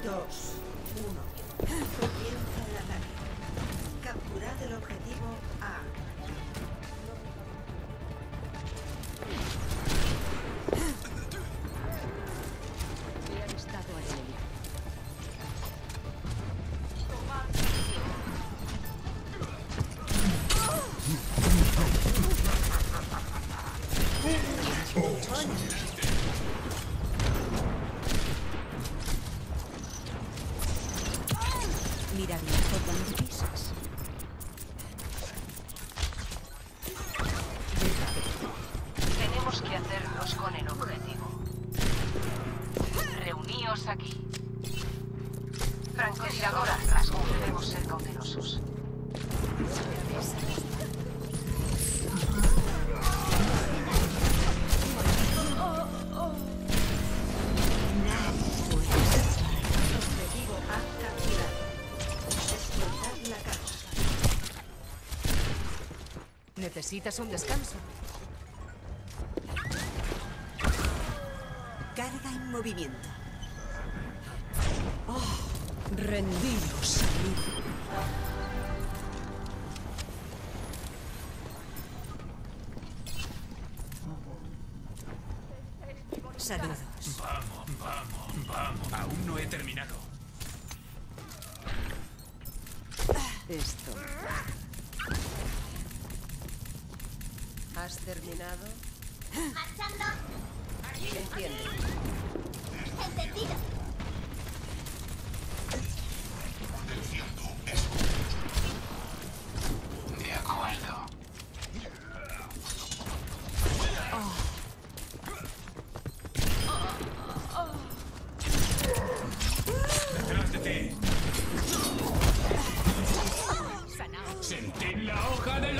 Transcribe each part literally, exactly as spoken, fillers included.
dos, uno. Comienza el ataque. Capturad el objetivo A. He avistado al enemigo. Mira bien por dónde pisas. Tenemos que hacernos con el objetivo. Reuníos aquí. Francotirador al rasgo. Debemos ser cautelosos. Objetivo A capturado. Explotad la carga. ¿Necesitas un descanso? Carga en movimiento. Rendiros, amigo. Saludos. Vamos, vamos, vamos. Aún no he terminado. Esto. ¿Has terminado? Marchando. Entiendo. Entendido. De acuerdo. Detrás de ti. Sentid la hoja del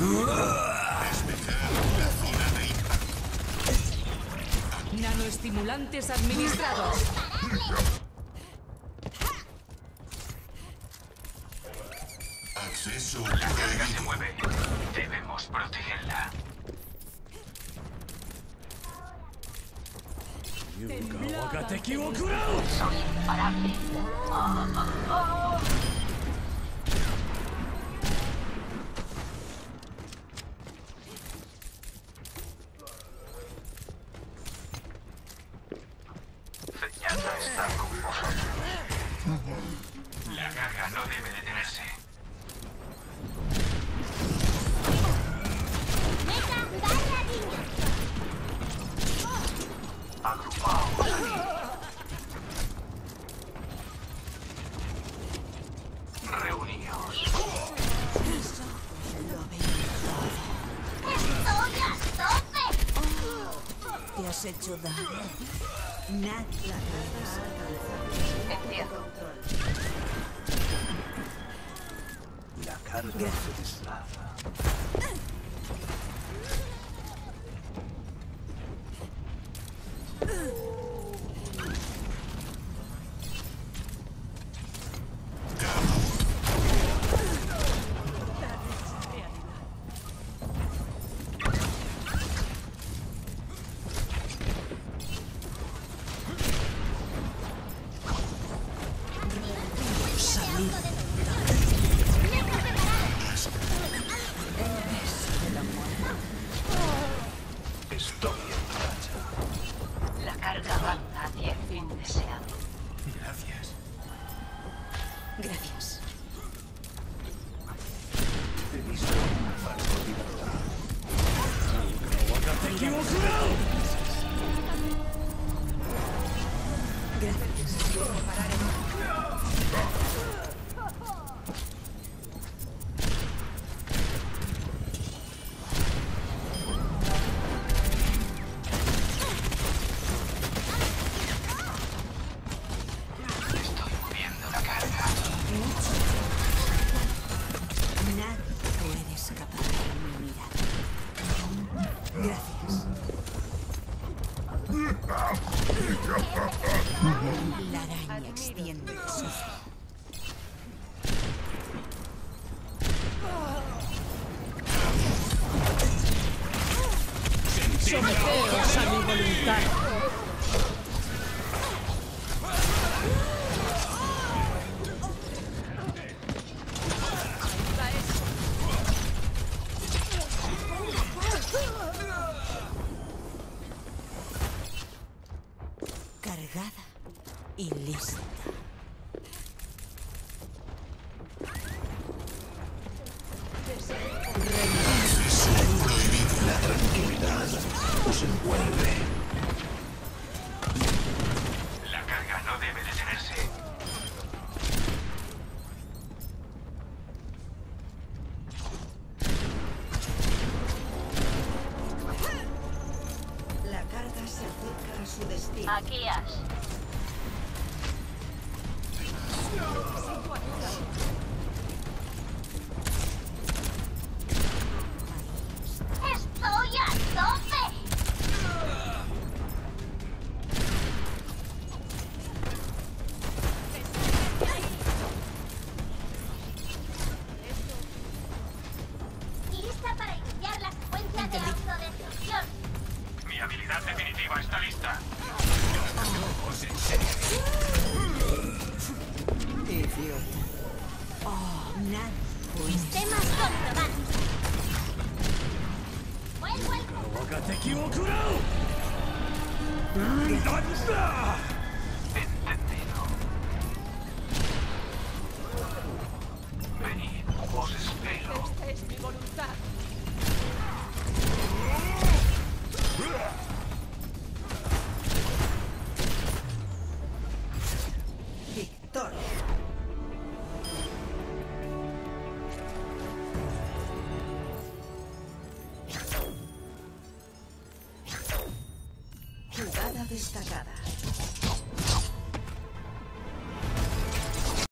Nanoestimulantes administrados. Acceso. La carga se mueve. Debemos protegerla. Soy imparable. Señala está con vosotros. La carga no debe detenerse. Meta, barra línea. Agrupaos aquí. Reuníos. Estoy a tope. Te has hecho daño. Nadie la puede sacar. Entiendo. Control. La carga se desplaza. Estoy en racha. La carga avanza hacia el fin deseado. Gracias. Gracias. He visto un francotirador. Gracias. Estoy moviendo la carga. Nadie puede escapar de mi mirada. Gracias. La araña extiende. Cargada y lista. La tranquilidad os envuelve. La carga no debe detenerse. La carga se acerca a su destino. Aquí Ash. ¡Estoy a tope! Lista para iniciar la secuencia de autodestrucción. Mi habilidad definitiva está lista. Idiota. Oh, nada. Pues Sistemas comprobados. Vuelvo al Entendido. Venid, os espero. Esta es mi voluntad. Victoria. Jugada destacada.